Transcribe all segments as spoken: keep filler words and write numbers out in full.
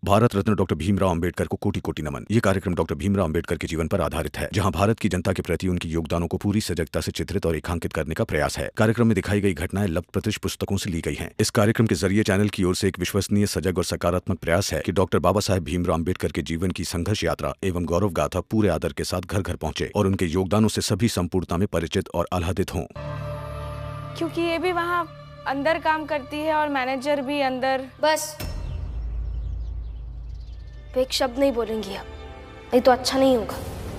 Bharat Ratna doctor Bhimrao Ambedkar को कोटि कोटि नमन। ये कार्यक्रम डॉक्टर भीमराव अंबेडकर के जीवन पर आधारित है, जहां भारत की जनता के प्रति उनके योगदानों को पूरी सजगता से चित्रित और रेखांकित करने का प्रयास है। कार्यक्रम में दिखाई गई घटनाएं लब्ध प्रतिष्ठ पुस्तकों से ली गई हैं। इस कार्यक्रम के जरिए चैनल की ओर से एक विश्वसनीय, सजग और सकारात्मक प्रयास है कि डॉक्टर बाबा साहेब भीमराव अंबेडकर के जीवन की संघर्ष यात्रा एवं गौरव गाथा पूरे आदर के साथ घर घर पहुंचे और उनके योगदानों से सभी संपूर्णता में परिचित और आह्लादित हों। क्योंकि ये भी वहाँ अंदर काम करती है और मैनेजर भी अंदर। बस एक शब्द नहीं बोलेंगी आप, नहीं तो अच्छा नहीं होगा।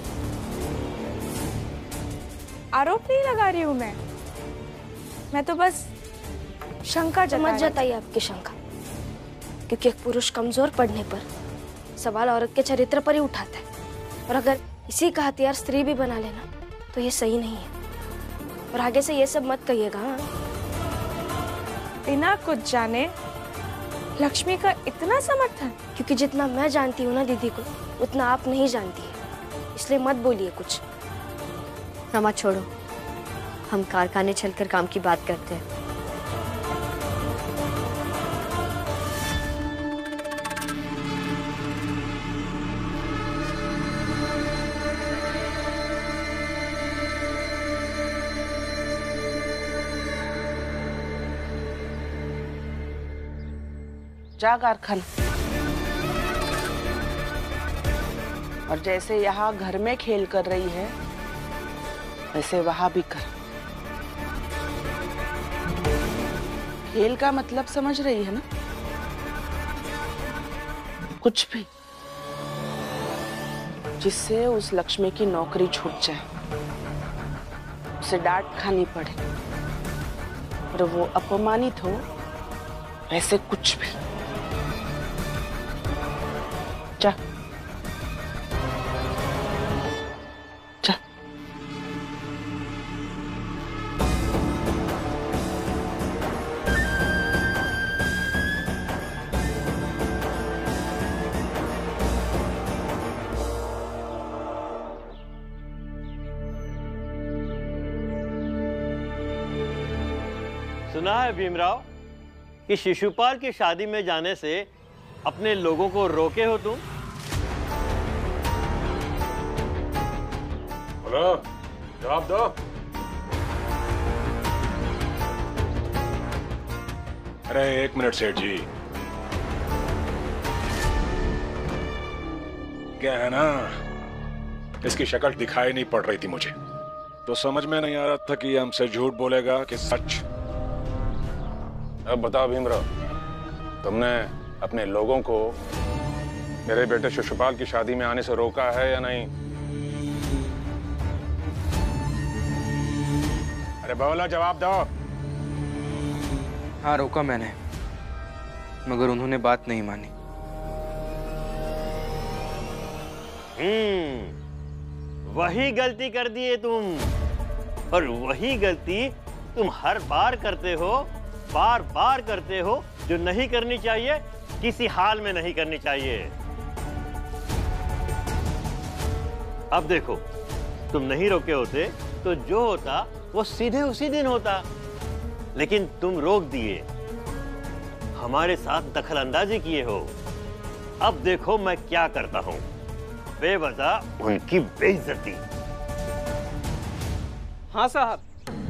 आरोप नहीं लगा रही हूँ मैं मैं तो बस शंका जता मत जताइए आपकी शंका, क्योंकि एक पुरुष कमजोर पड़ने पर सवाल औरत के चरित्र पर ही उठाता है, और अगर इसी का हथियार स्त्री भी बना लेना तो ये सही नहीं है। और आगे से ये सब मत कहिएगा। बिना कुछ जाने लक्ष्मी का इतना समर्थन? क्योंकि जितना मैं जानती हूँ ना दीदी को, उतना आप नहीं जानती है, इसलिए मत बोलिए कुछ। रमा छोड़ो, हम कारखाने चलकर काम की बात करते हैं। जा कारखाना, और जैसे यहाँ घर में खेल कर रही है वैसे वहां भी कर। खेल का मतलब समझ रही है ना? कुछ भी जिससे उस लक्ष्मी की नौकरी छूट जाए, उसे डांट खानी पड़े और वो अपमानित हो, वैसे कुछ भी। जा जा। सुना है भीमराव कि शिशुपाल की शादी में जाने से अपने लोगों को रोके हो तुम? बोलो, जवाब दो। अरे एक मिनट सेठ जी, क्या है ना, इसकी शक्ल दिखाई नहीं पड़ रही थी मुझे, तो समझ में नहीं आ रहा था कि हमसे झूठ बोलेगा कि सच। अब बताओ भीमराव, तुमने अपने लोगों को मेरे बेटे शिशुपाल की शादी में आने से रोका है या नहीं? अरे बोला, जवाब दो। हाँ, रोका मैंने, मगर उन्होंने बात नहीं मानी। हम्म, वही गलती कर दिए तुम, और वही गलती तुम हर बार करते हो, बार बार करते हो, जो नहीं करनी चाहिए, किसी हाल में नहीं करनी चाहिए। अब देखो, तुम नहीं रोके होते तो जो होता वो सीधे उसी दिन होता, लेकिन तुम रोक दिए, हमारे साथ दखलंदाजी किए हो। अब देखो मैं क्या करता हूं, बेवजह उनकी बेइज्जती। हाँ साहब।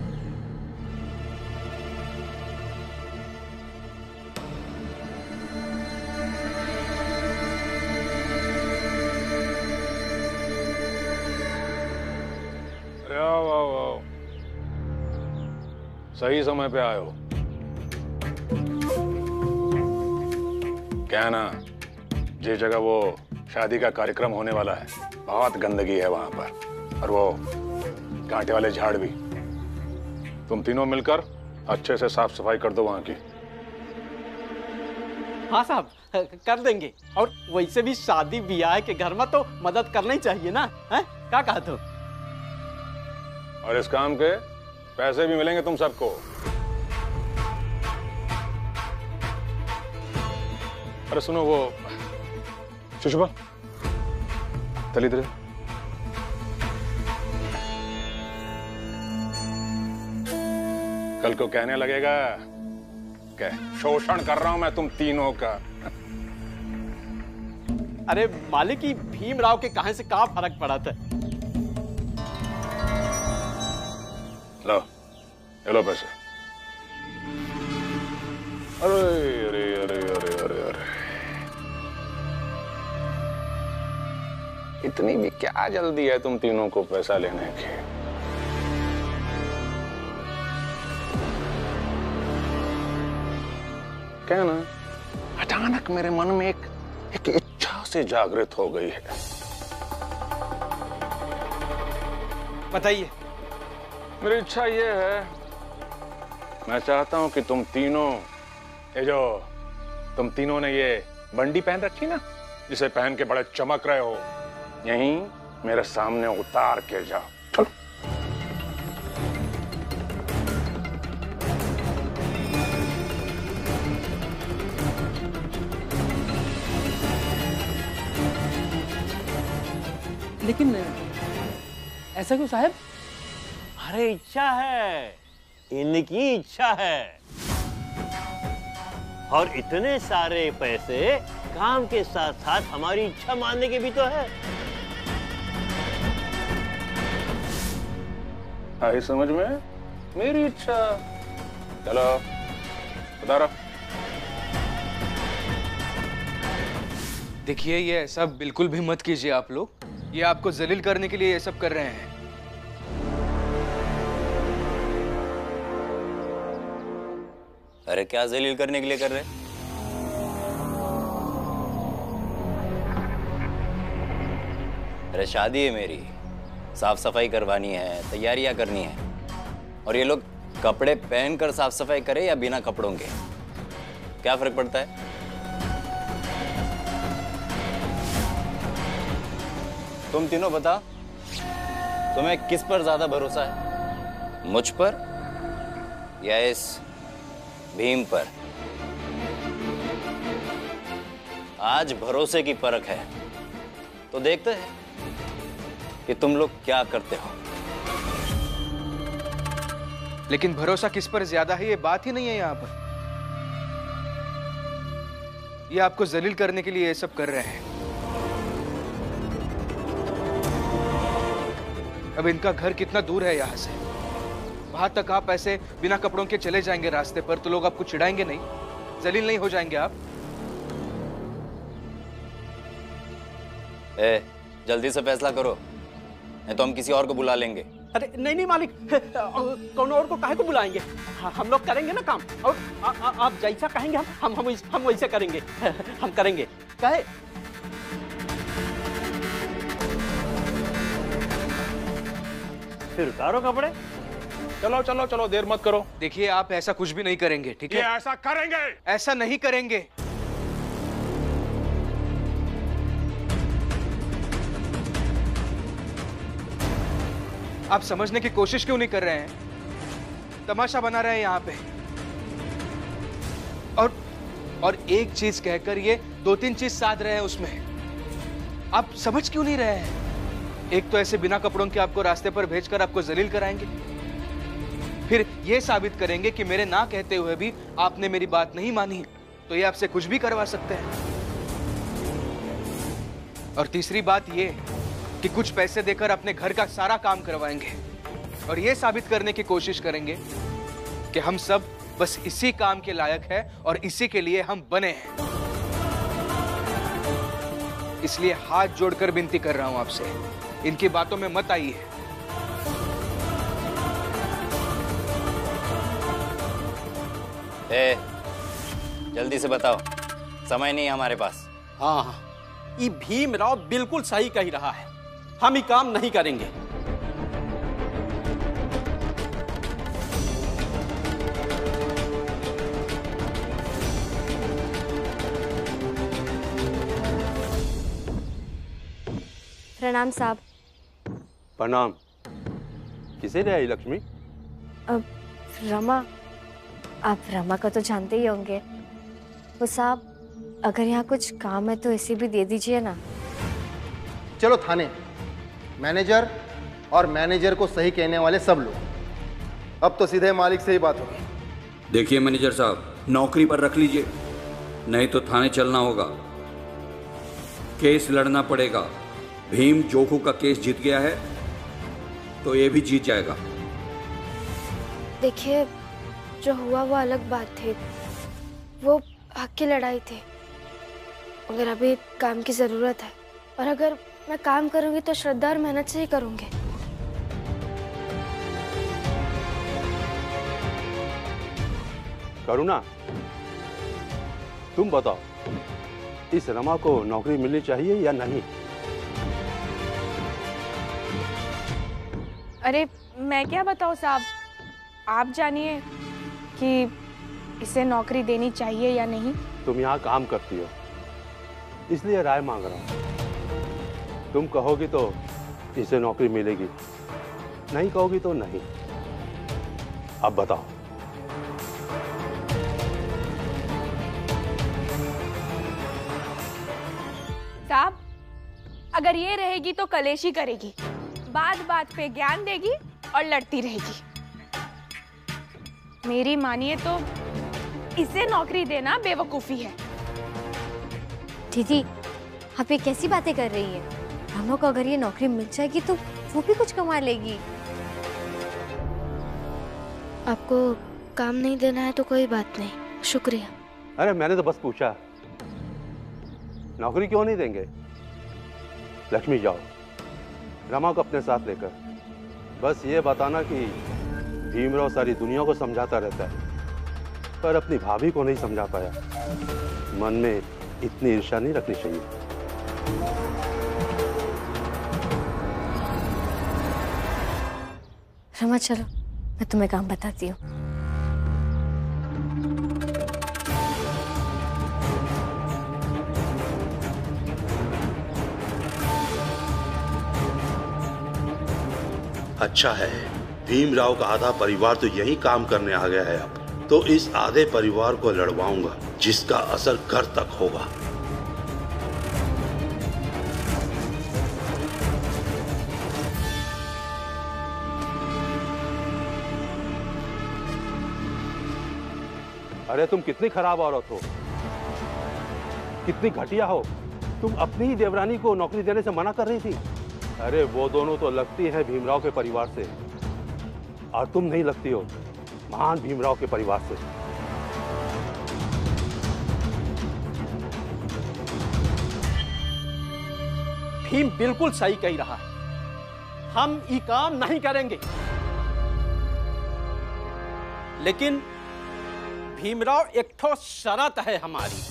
आओ आओ आओ, सही समय पे आए हो। क्या ना, जिस जगह वो शादी का कार्यक्रम होने वाला है, बहुत गंदगी है वहां पर, और वो कांटे वाले झाड़ भी। तुम तीनों मिलकर अच्छे से साफ सफाई कर दो वहां की। हाँ साहब, कर देंगे। और वैसे भी शादी ब्याह के घर में तो मदद करना ही चाहिए ना, है? क्या कहा तो? और इस काम के पैसे भी मिलेंगे तुम सबको। अरे सुनो, वो शिशुपाल, चल इधर। कल को कहने लगेगा क्या शोषण कर रहा हूं मैं तुम तीनों का। अरे मालिक की भीमराव के कहां से कहां फर्क पड़ा था। लो ये लो पैसे। अरे अरे अरे अरे अरे अरे इतनी भी क्या जल्दी है तुम तीनों को पैसा लेने की? क्या ना अचानक मेरे मन में एक एक इच्छा से जागृत हो गई है। बताइए। मेरी इच्छा ये है, मैं चाहता हूं कि तुम तीनों, ये जो तुम तीनों ने ये बंडी पहन रखी ना, जिसे पहन के बड़े चमक रहे हो, यहीं मेरे सामने उतार के जाओ। चलो। लेकिन ऐसा क्यों साहब? अरे इच्छा है, इनकी इच्छा है। और इतने सारे पैसे काम के साथ साथ हमारी इच्छा मानने के भी तो है। आई समझ में? मेरी इच्छा। चलो बता रहा। देखिए ये सब बिल्कुल भी मत कीजिए आप लोग, ये आपको जलील करने के लिए ये सब कर रहे हैं। अरे क्या जलील करने के लिए कर रहे? अरे शादी है मेरी, साफ सफाई करवानी है, तैयारियां करनी है, और ये लोग कपड़े पहनकर साफ सफाई करे या बिना कपड़ों के, क्या फर्क पड़ता है? तुम तीनों बता, तुम्हें किस पर ज्यादा भरोसा है, मुझ पर या इस भीम पर? आज भरोसे की परख है, तो देखते हैं कि तुम लोग क्या करते हो। लेकिन भरोसा किस पर ज्यादा है ये बात ही नहीं है यहाँ पर। ये आपको जलील करने के लिए ये सब कर रहे हैं। अब इनका घर कितना दूर है यहाँ से, वहां तक आप ऐसे बिना कपड़ों के चले जाएंगे रास्ते पर तो लोग आपको चिढ़ाएंगे नहीं, जलील नहीं हो जाएंगे आप? ए, जल्दी से फैसला करो, नहीं तो हम किसी और को बुला लेंगे। अरे नहीं नहीं मालिक, कौन और को काहे को बुलाएंगे? हम लोग करेंगे ना काम, और आ, आ, आप जैसा कहेंगे हम हम हम, हम वैसे करेंगे। हम करेंगे कहे। फिर उतारो कपड़े। चलो चलो चलो, देर मत करो। देखिए आप ऐसा कुछ भी नहीं करेंगे, ठीक है? ये ऐसा करेंगे, ऐसा नहीं करेंगे। आप समझने की कोशिश क्यों नहीं कर रहे हैं? तमाशा बना रहे हैं यहाँ पे। और और एक चीज कहकर ये दो तीन चीज साध रहे हैं उसमें। आप समझ क्यों नहीं रहे हैं? एक तो ऐसे बिना कपड़ों के आपको रास्ते पर भेजकर आपको जलील कराएंगे, फिर ये साबित करेंगे कि मेरे ना कहते हुए भी आपने मेरी बात नहीं मानी, तो ये आपसे कुछ भी करवा सकते हैं। और तीसरी बात ये कि कुछ पैसे देकर अपने घर का सारा काम करवाएंगे और ये साबित करने की कोशिश करेंगे कि हम सब बस इसी काम के लायक है और इसी के लिए हम बने हैं। इसलिए हाथ जोड़कर विनती कर रहा हूं आपसे, इनकी बातों में मत आइए। ए, जल्दी से बताओ, समय नहीं है हमारे पास। हाँ हाँ, ये भीमराव बिल्कुल सही कह रहा है, हम ये काम नहीं करेंगे। प्रणाम साहब। प्रणाम। किसे ले आई लक्ष्मी? अब रमा, आप रमा को तो जानते ही होंगे। वो साहब, अगर यहाँ कुछ काम है तो इसे भी दे दीजिए ना। चलो थाने। मैनेजर और मैनेजर को सही कहने वाले सब लोग, अब तो सीधे मालिक से ही बात होगी। देखिए मैनेजर साहब, नौकरी पर रख लीजिए, नहीं तो थाने चलना होगा। केस लड़ना पड़ेगा। भीम जोखू का केस जीत गया है तो ये भी जीत जाएगा। देखिए, जो हुआ वो अलग बात थी, वो हक की लड़ाई थी। मगर अभी काम की जरूरत है, और अगर मैं काम करूंगी तो श्रद्धा और मेहनत से ही करूंगी। करुणा, तुम बताओ, इस रमा को नौकरी मिलनी चाहिए या नहीं? अरे मैं क्या बताऊं साहब, आप जानिए कि इसे नौकरी देनी चाहिए या नहीं। तुम यहाँ काम करती हो इसलिए राय मांग रहा हूँ। तुम कहोगी तो इसे नौकरी मिलेगी, नहीं कहोगी तो नहीं। अब बताओ। साहब, अगर ये रहेगी तो कलेशी करेगी, बात बात पे ज्ञान देगी और लड़ती रहेगी। मेरी मानिए तो इसे नौकरी देना बेवकूफी है। दीदी, आप ये कैसी बातें कर रही हैं? रमा को अगर ये नौकरी मिल जाएगी तो वो भी कुछ कमा लेगी। आपको काम नहीं देना है तो कोई बात नहीं, शुक्रिया। अरे मैंने तो बस पूछा, नौकरी क्यों नहीं देंगे? लक्ष्मी, जाओ रमा को अपने साथ लेकर बस ये बताना कि भीमराव सारी दुनिया को समझाता रहता है पर अपनी भाभी को नहीं समझा पाया। मन में इतनी ईर्ष्या नहीं रखनी चाहिए। रमा चलो, मैं तुम्हें काम बताती हूँ। अच्छा है, भीमराव का आधा परिवार तो यही काम करने आ गया है। अब तो इस आधे परिवार को लड़वाऊंगा जिसका असर घर तक होगा। अरे तुम कितनी खराब औरत हो, कितनी घटिया हो। तुम अपनी ही देवरानी को नौकरी देने से मना कर रही थी। अरे वो दोनों तो लगती हैं भीमराव के परिवार से, और तुम नहीं लगती हो महान भीमराव के परिवार से। भीम बिल्कुल सही कह रहा है, हम ये काम नहीं करेंगे। लेकिन भीमराव एक ठो शर्त है हमारी।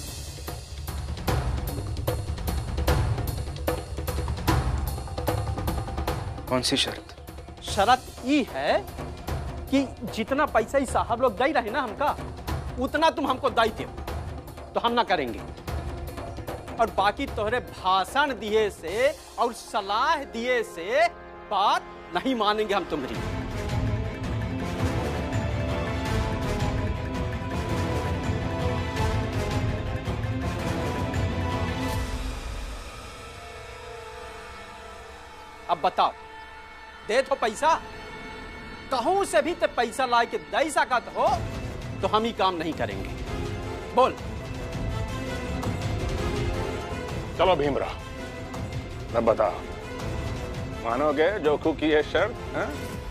कौन सी शर्त? शर्त ये है कि जितना पैसा ही साहब लोग दे रहे ना हमका, उतना तुम हमको दायित्व तो हम ना करेंगे। और बाकी तोहरे भाषण दिए से और सलाह दिए से बात नहीं मानेंगे हम तुम्हारी। अब बताओ, दे तो पैसा, कहूं से भी तो पैसा ला के दे सकत हो तो हम ही काम नहीं करेंगे। बोल। चलो भीमराव, मैं बता, मानोगे जोखू की है शर्त? है?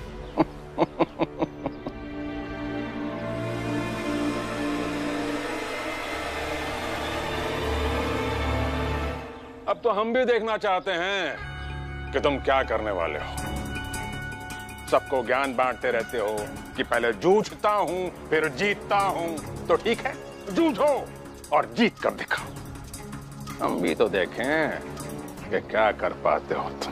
अब तो हम भी देखना चाहते हैं कि तुम क्या करने वाले हो। सबको ज्ञान बांटते रहते हो कि पहले जूझता हूं फिर जीतता हूं, तो ठीक है, जूझो और जीत कर दिखाओ। हम भी तो देखें कि क्या कर पाते हो तुम।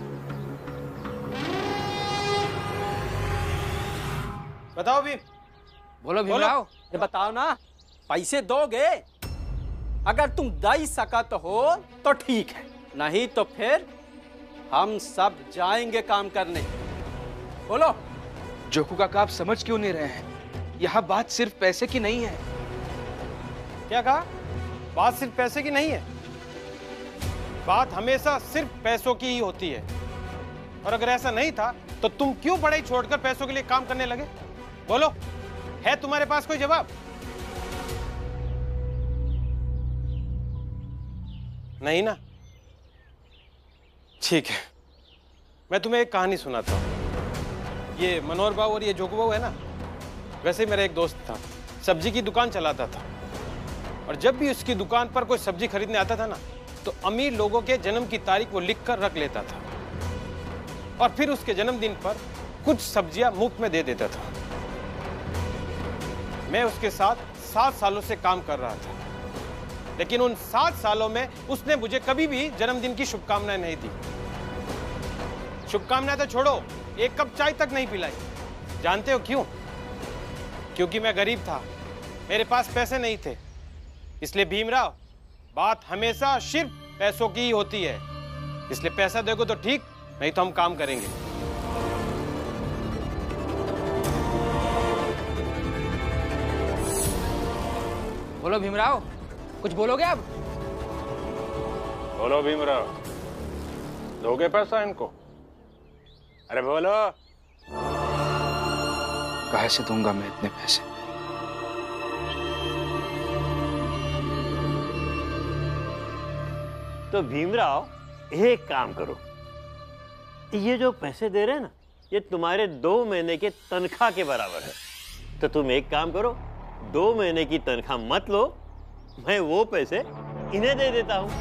बताओ भीम। बोलो भीमराव। ये बताओ ना, पैसे दोगे? अगर तुम दे सकत हो तो ठीक है, नहीं तो फिर हम सब जाएंगे काम करने। बोलो। जोखू काका, आप समझ क्यों नहीं रहे हैं? यहाँ बात सिर्फ पैसे की नहीं है। क्या कहा? बात सिर्फ पैसे की नहीं है। बात हमेशा सिर्फ पैसों की ही होती है। और अगर ऐसा नहीं था तो तुम क्यों पढ़ाई छोड़कर पैसों के लिए काम करने लगे? बोलो, है तुम्हारे पास कोई जवाब? नहीं ना? ठीक है, मैं तुम्हें एक कहानी सुनाता हूँ। ये मनोहर बाबू और ये जोगू बाबू है ना, वैसे ही मेरा एक दोस्त था, सब्जी की दुकान चलाता था। और जब भी उसकी दुकान पर कोई सब्जी खरीदने आता था ना, तो अमीर लोगों के जन्म की तारीख वो लिख कर रख लेता था और फिर उसके जन्मदिन पर कुछ सब्जियां मुफ्त में दे देता था। मैं उसके साथ सात सालों से काम कर रहा था, लेकिन उन सात सालों में उसने मुझे कभी भी जन्मदिन की शुभकामनाएं नहीं दी। शुभकामनाएं तो छोड़ो, एक कप चाय तक नहीं पिलाई। जानते हो क्यों? क्योंकि मैं गरीब था, मेरे पास पैसे नहीं थे। इसलिए भीमराव, बात हमेशा सिर्फ पैसों की ही होती है। इसलिए पैसा देखो तो ठीक, नहीं तो हम काम करेंगे। बोलो भीमराव, कुछ बोलोगे आप? बोलो भीमराव, दोगे पैसा इनको? अरे बोलो। कहाँ से दूंगा मैं इतने पैसे? तो भीमराव, एक काम करो, ये जो पैसे दे रहे हैं ना, ये तुम्हारे दो महीने के तनख्वाह के बराबर है। तो तुम एक काम करो, दो महीने की तनख्वाह मत लो, मैं वो पैसे इन्हें दे देता हूं।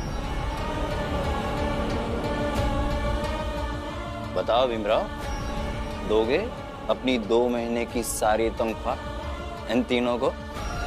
बताओ भीमराव, दोगे अपनी दो महीने की सारी तनख्वाह इन तीनों को?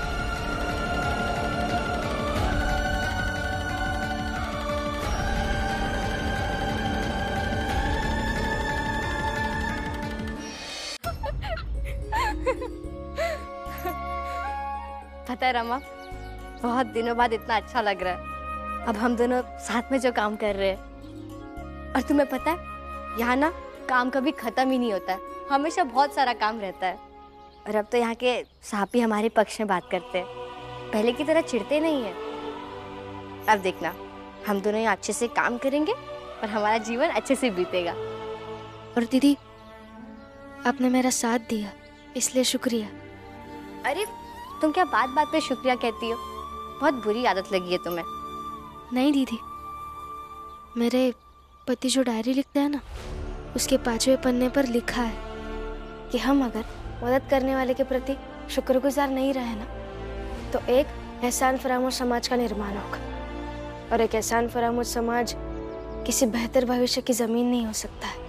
पता है रमा, बहुत दिनों बाद इतना अच्छा लग रहा है अब हम दोनों साथ में जो काम कर रहे हैं। और तुम्हें पता है, यहाँ ना काम कभी खत्म ही नहीं होता है, हमेशा बहुत सारा काम रहता है। और अब तो यहाँ के साहब भी हमारे पक्ष में बात करते हैं, पहले की तरह चिढ़ते नहीं है। अब देखना, हम दोनों यहाँ अच्छे से काम करेंगे और हमारा जीवन अच्छे से बीतेगा। और दीदी, आपने मेरा साथ दिया, इसलिए शुक्रिया। अरे तुम क्या बात बात पे शुक्रिया कहती हो? बहुत बुरी आदत लगी है तुम्हें। नहीं दीदी, मेरे पति जो डायरी लिखते हैं ना, उसके पांचवें पन्ने पर लिखा है कि हम अगर मदद करने वाले के प्रति शुक्रगुजार नहीं रहे ना, तो एक एहसान फरामोश समाज का निर्माण होगा। और एक एहसान फरामोश समाज किसी बेहतर भविष्य की जमीन नहीं हो सकता है।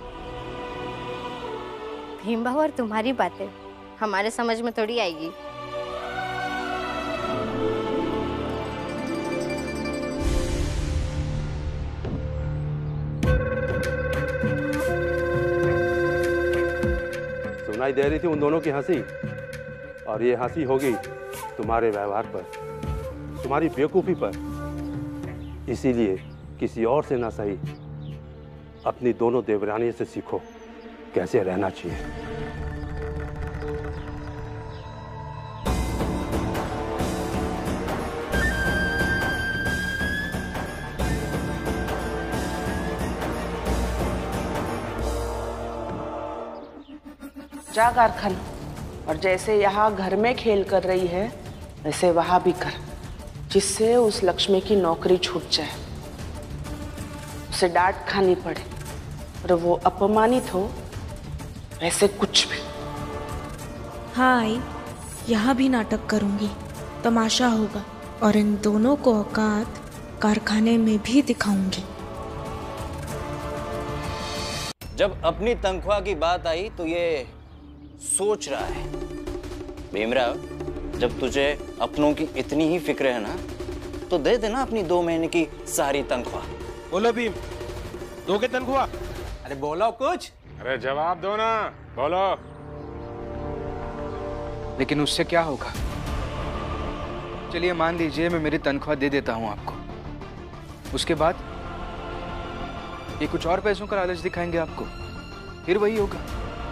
भीम बाबू, और तुम्हारी बातें हमारे समझ में थोड़ी आएगी। सुनाई दे रही थी उन दोनों की हंसी, और ये हंसी होगी तुम्हारे व्यवहार पर, तुम्हारी बेवकूफी पर। इसीलिए किसी और से ना सही, अपनी दोनों देवरानी से सीखो कैसे रहना चाहिए। जा कारखाना, और जैसे यहाँ घर में खेल कर रही है, वैसे वहां भी कर, जिससे उस लक्ष्मी की नौकरी छूट जाए, उसे डांट खानी पड़े और वो अपमानित हो, वैसे कुछ भी। हाँ आई, यहाँ भी नाटक करूंगी, तमाशा होगा, और इन दोनों को औकात कारखाने में भी दिखाऊंगी। जब अपनी तनख्वाह की बात आई तो ये सोच रहा है। भीमराव, जब तुझे अपनों की इतनी ही फिक्र है ना, तो दे देना अपनी दो महीने की सारी तनख्वाह। बोलो भीम, दोगे तनख्वाह? अरे बोलो कुछ। अरे जवाब दो ना, बोलो। लेकिन उससे क्या होगा? चलिए मान लीजिए मैं मेरी तनख्वाह दे देता हूं आपको, उसके बाद ये कुछ और पैसों का लालच दिखाएंगे आपको, फिर वही होगा।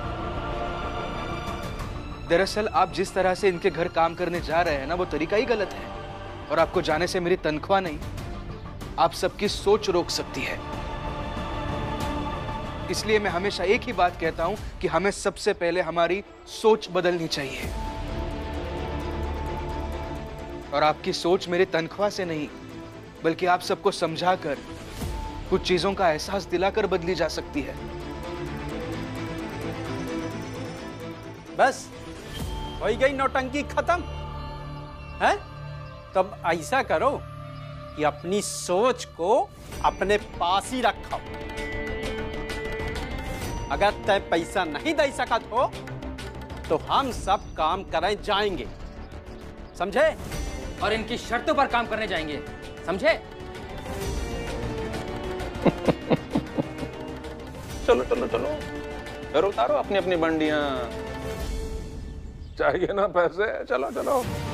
दरअसल आप जिस तरह से इनके घर काम करने जा रहे हैं ना, वो तरीका ही गलत है, और आपको जाने से मेरी तनख्वाह नहीं, आप सबकी सोच रोक सकती है। इसलिए मैं हमेशा एक ही बात कहता हूं कि हमें सबसे पहले हमारी सोच बदलनी चाहिए, और आपकी सोच मेरी तनख्वाह से नहीं, बल्कि आप सबको समझाकर कुछ चीजों का एहसास दिलाकर बदली जा सकती है। बस हो गई नौटंकी खत्म है। तब ऐसा करो कि अपनी सोच को अपने पास ही रखो। अगर तय पैसा नहीं दे सकत हो तो हम सब काम करने जाएंगे, समझे? और इनकी शर्तों पर काम करने जाएंगे, समझे? चलो चलो चलो, फिर उतारो अपनी अपनी बंडियां। चाहिए ना पैसे? चलो चलो।